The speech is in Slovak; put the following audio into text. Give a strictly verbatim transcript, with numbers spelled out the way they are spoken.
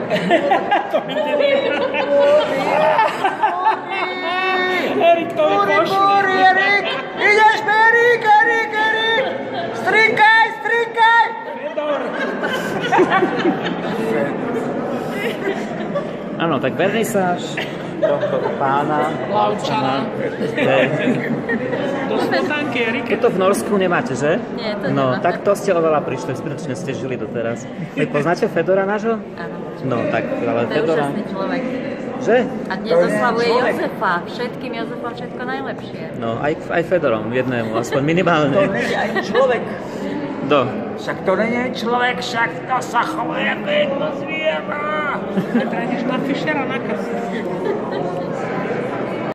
To mi Erik, to mi pošli. Erik, ideš, Erik, Erik, Erik. Strinkaj, strinkaj. Fedor. Áno, tak vernisáž tohto pána Lavčana. Do smotanky, Erik. Keď to v Norsku nemáte, že? Nie, to No, nemáme. tak to ste oveľa prišli, zbytočne ste žili doteraz. Vy poznáte Fedora nášho? Áno. No, tak, ale To je Fedora... úžasný človek. Že? A dnes oslavuje Jozefa. Všetkým Jozefom všetko najlepšie. No, aj, aj Fedorom, jednému, aspoň minimálne. To není aj človek. Do. Však to není človek, však to sa chová ako jedno zviera. Prejdeš na Fischera na krst.